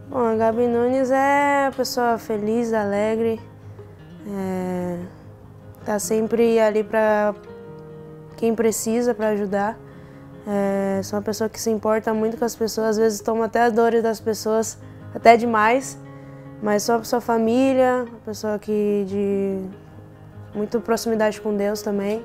Bom, a Gabi Nunes é uma pessoa feliz, alegre, tá sempre ali para quem precisa, para ajudar. Sou uma pessoa que se importa muito com as pessoas, às vezes toma até as dores das pessoas, até demais, mas sou uma pessoa família, uma pessoa que de muita proximidade com Deus também.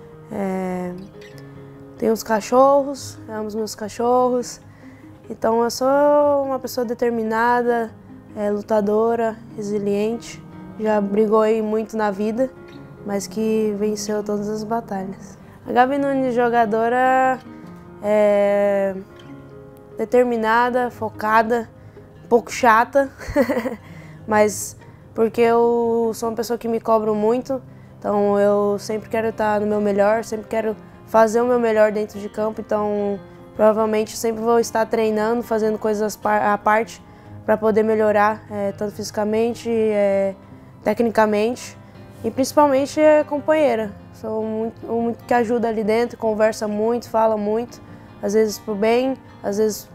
Tenho uns cachorros, amo os meus cachorros. Então eu sou uma pessoa determinada, lutadora, resiliente. Já brigou aí muito na vida, mas que venceu todas as batalhas. A Gabi Nunes, jogadora, determinada, focada, um pouco chata, mas porque eu sou uma pessoa que me cobro muito, então eu sempre quero estar no meu melhor, sempre quero fazer o meu melhor dentro de campo, então provavelmente sempre vou estar treinando, fazendo coisas à parte para poder melhorar, tanto fisicamente, tecnicamente e principalmente companheira. Sou muito que ajuda ali dentro, conversa muito, fala muito, às vezes pro bem, às vezes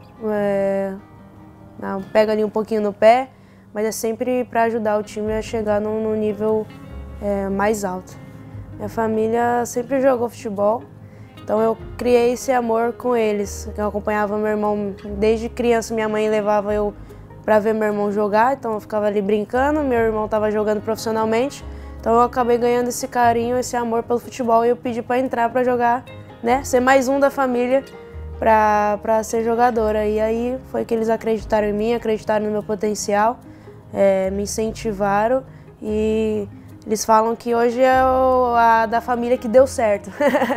pega ali um pouquinho no pé, mas é sempre para ajudar o time a chegar num nível mais alto. Minha família sempre jogou futebol. Então eu criei esse amor com eles. Eu acompanhava meu irmão desde criança, minha mãe levava eu para ver meu irmão jogar, então eu ficava ali brincando, meu irmão estava jogando profissionalmente, então eu acabei ganhando esse carinho, esse amor pelo futebol e eu pedi para entrar para jogar, né, ser mais um da família para ser jogadora. E aí foi que eles acreditaram em mim, acreditaram no meu potencial, me incentivaram e eles falam que hoje é a da família que deu certo.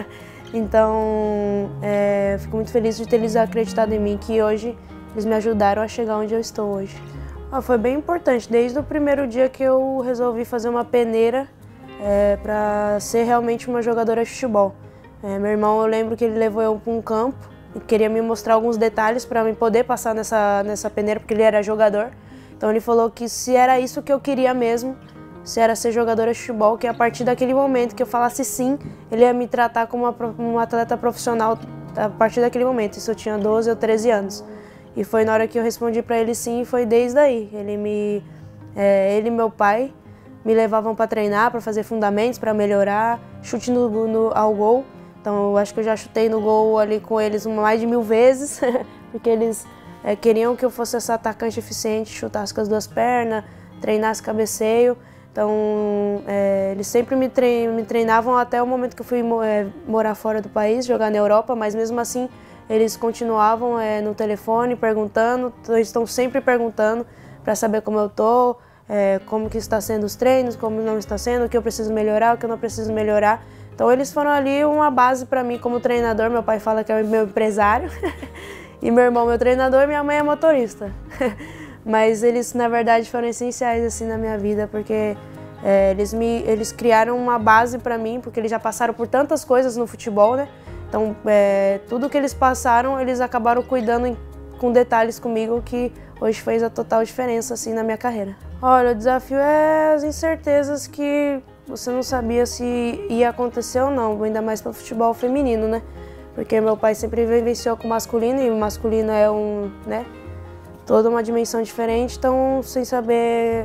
Então, fico muito feliz de ter eles acreditado em mim, que hoje eles me ajudaram a chegar onde eu estou hoje. Foi bem importante, desde o primeiro dia que eu resolvi fazer uma peneira para ser realmente uma jogadora de futebol. Meu irmão, eu lembro que ele levou eu para um campo e queria me mostrar alguns detalhes para eu poder passar nessa peneira, porque ele era jogador. Então ele falou que se era isso que eu queria mesmo, se era ser jogadora de futebol, que a partir daquele momento que eu falasse sim, ele ia me tratar como uma atleta profissional a partir daquele momento. Isso eu tinha 12 ou 13 anos. E foi na hora que eu respondi para ele sim, e foi desde aí. Ele e meu pai me levavam para treinar, para fazer fundamentos, para melhorar, chute ao gol. Então eu acho que eu já chutei no gol ali com eles mais de 1000 vezes, porque eles queriam que eu fosse essa atacante eficiente, chutasse com as duas pernas, treinasse cabeceio. Então, eles sempre me treinavam até o momento que eu fui morar fora do país, jogar na Europa, mas mesmo assim eles continuavam no telefone perguntando, estão sempre perguntando para saber como eu tô, como que está sendo os treinos, como não está sendo, o que eu preciso melhorar, o que eu não preciso melhorar. Então eles foram ali uma base para mim como treinador. Meu pai fala que é o meu empresário e meu irmão meu treinador e minha mãe é motorista. Mas eles, na verdade, foram essenciais assim na minha vida, porque eles criaram uma base para mim, porque eles já passaram por tantas coisas no futebol, né? Então, tudo que eles passaram, eles acabaram cuidando com detalhes comigo, que hoje fez a total diferença assim na minha carreira. Olha, o desafio é as incertezas que você não sabia se ia acontecer ou não, ainda mais para o futebol feminino, né? Porque meu pai sempre vivenciou com o masculino, e o masculino é toda uma dimensão diferente, então sem saber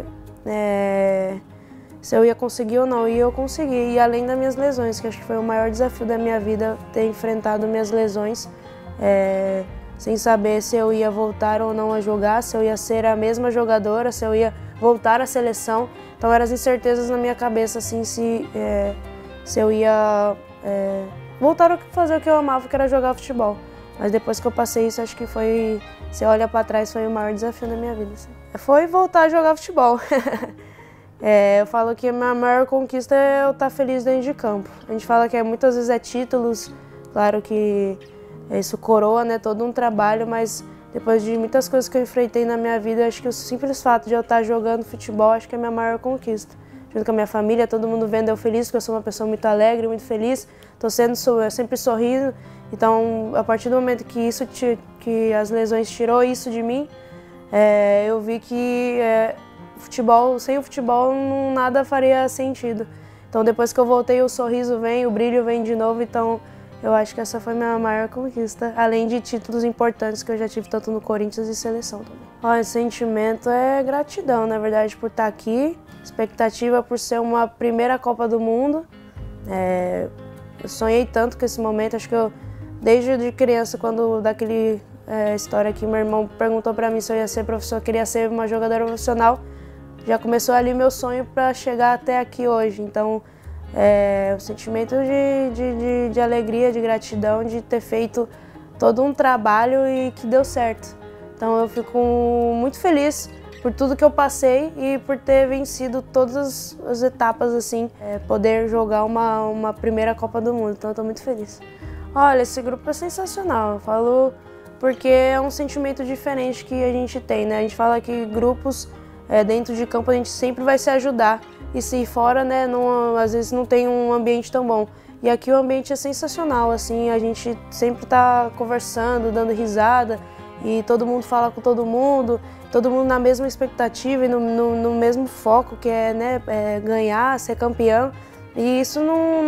se eu ia conseguir ou não, e eu consegui. E além das minhas lesões, que acho que foi o maior desafio da minha vida, ter enfrentado minhas lesões, sem saber se eu ia voltar ou não a jogar, se eu ia ser a mesma jogadora, se eu ia voltar à seleção. Então eram as incertezas na minha cabeça, assim, se eu ia voltar a fazer o que eu amava, que era jogar futebol. Mas depois que eu passei isso, acho que foi, se olha para trás, foi o maior desafio da minha vida. Assim. Foi voltar a jogar futebol. Eu falo que a minha maior conquista é eu estar feliz dentro de campo. A gente fala que muitas vezes é títulos, claro que isso coroa, né, todo um trabalho, mas depois de muitas coisas que eu enfrentei na minha vida, acho que o simples fato de eu estar jogando futebol, acho que é a minha maior conquista. Junto com a minha família, todo mundo vendo eu feliz, porque eu sou uma pessoa muito alegre, muito feliz, eu sempre sorrindo. Então, a partir do momento que que as lesões tirou isso de mim, eu vi que sem o futebol nada faria sentido. Então depois que eu voltei, o sorriso vem, o brilho vem de novo, então Eu acho que essa foi minha maior conquista, além de títulos importantes que eu já tive tanto no Corinthians e seleção também. O sentimento é gratidão, na verdade, por estar aqui, expectativa por ser uma primeira Copa do Mundo. Eu sonhei tanto com esse momento, acho que eu, desde de criança, quando daquele história que meu irmão perguntou para mim se eu ia ser professor, queria ser uma jogadora profissional, já começou ali meu sonho para chegar até aqui hoje. Então, o sentimento de alegria, de gratidão, de ter feito todo um trabalho e que deu certo. Então eu fico muito feliz por tudo que eu passei e por ter vencido todas as etapas, assim, poder jogar uma primeira Copa do Mundo. Então eu tô muito feliz. Olha, esse grupo é sensacional, eu falo porque é um sentimento diferente que a gente tem, né? A gente fala que grupos dentro de campo a gente sempre vai se ajudar. E se fora, né, às vezes não tem um ambiente tão bom. E aqui o ambiente é sensacional, assim, a gente sempre tá conversando, dando risada, e todo mundo fala com todo mundo na mesma expectativa e no mesmo foco, que é, né, ganhar, ser campeão. E isso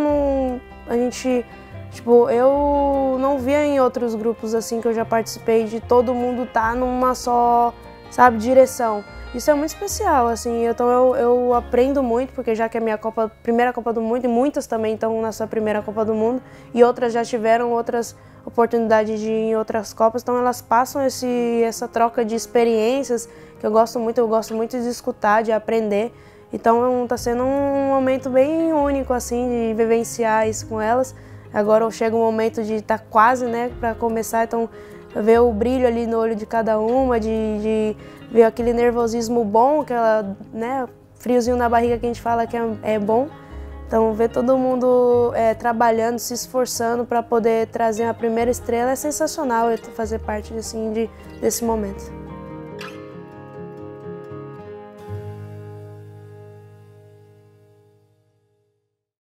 a gente, tipo, eu não via em outros grupos, assim, que eu já participei, de todo mundo tá numa só, sabe, direção. Isso é muito especial, assim, então eu aprendo muito, porque já que é a minha primeira Copa do Mundo, e muitas também estão na sua primeira Copa do Mundo, e outras já tiveram outras oportunidades de ir em outras Copas, então elas passam essa troca de experiências, que eu gosto muito de escutar, de aprender. Então está sendo um momento bem único, assim, de vivenciar isso com elas. Agora chega o momento de estar quase, né, para começar, então ver o brilho ali no olho de cada uma, de ver aquele nervosismo bom, aquela, né, friozinho na barriga que a gente fala que é bom. Então ver todo mundo trabalhando, se esforçando para poder trazer a primeira estrela é sensacional, fazer parte assim, desse momento.